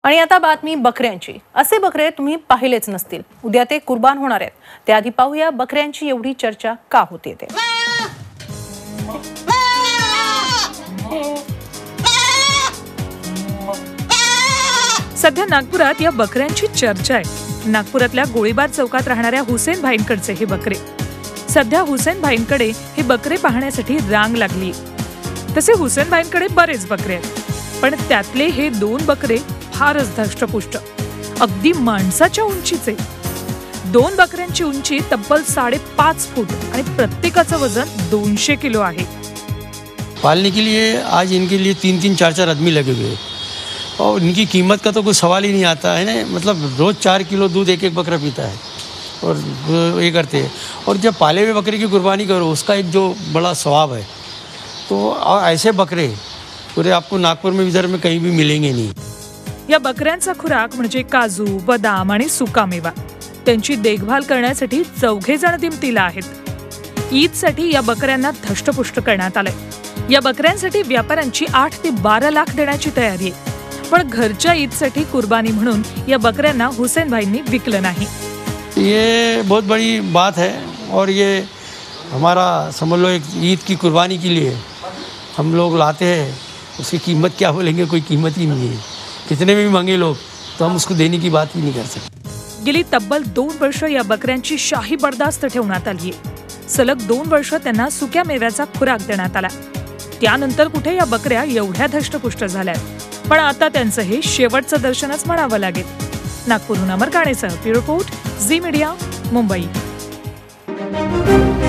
आणि आता बातमी बकऱ्यांची। असे बकरे तुम्ही पाहिलेच नसतील। उद्या ते कुर्बान होणार आहेत। त्याआधी पाहूया बकऱ्यांची एवढी चर्चा का होते ते। सध्या नागपुरात या बकऱ्यांची चर्चा आहे। नागपुरातल्या गोळीबार चौकात राहणाऱ्या हुसेन भाईंकडचे हे बकरे। सध्या हुसेन भाईंकडे हे बकरे पाहण्यासाठी रांग लागली। तसे हुसेन भाईंकडे बरेच बकरे आहेत, पण त्यातले हे 2 बकरे फारच धष्टपुष्ट, अगदी माणसाच्या उंचीचे। 2 बकऱ्यांची उंची तब्बल 5.5 फूट आणि प्रत्येकाचं वजन 200 किलो आहे। पालने के लिए आज इनके लिए 3-3, 4-4 आदमी लगे हुए हैं और इनकी कीमत का तो कोई सवाल ही नहीं आता है ना। मतलब रोज़ 4 किलो दूध एक बकरा पीता है और ये करते हैं। और जब पाले हुए बकरे की कुर्बानी करो उसका एक जो बड़ा स्वभाव है, तो ऐसे बकरे पूरे आपको नागपुर में विदर्भ में कहीं भी मिलेंगे नहीं। या बकऱ्यांचा खुराक म्हणजे काजू, बदाम आणि सुका मेवा। त्यांची देखभाल करण्यासाठी 4 जण दिमतीला आहेत। ईदसाठी या बकऱ्यांना धष्टपुष्ट करण्यात आलंय। या बकऱ्यांसाठी व्यापाऱ्यांची 8 ते 12 लाख देण्याची तयारी आहे, पण घरच्या ईदसाठी कुर्बानी म्हणून या बकऱ्यांना हुसेन भाईंनी विकलं नाही। ये बहुत बड़ी बात है और ये हमारा समझ लो एक ईद की कुर्बानी के लिए हम लोग लाते हैं। उसकी कीमत क्या बोलेंगे, कोई कीमत ही नहीं है। कितने में भी मांगे लोग तो हम उसको देने की बात ही नहीं कर सकते। गेली तब्बल 2 वर्ष या बकऱ्यांची शाही बर्दास्त ठेवण्यात आली आहे। सलग 2 वर्ष त्यांना सुक्या मेव्याचा खुराक देण्यात आला। त्यानंतर कुठे या बकऱ्या एवढ्या धष्टपुष्ट झाल्या, पण आता त्यांचं हे शेवटचं दर्शनच म्हणावं लागेल। नागपूरहून अमर काणेसह bureau report, Zee media, Mumbai.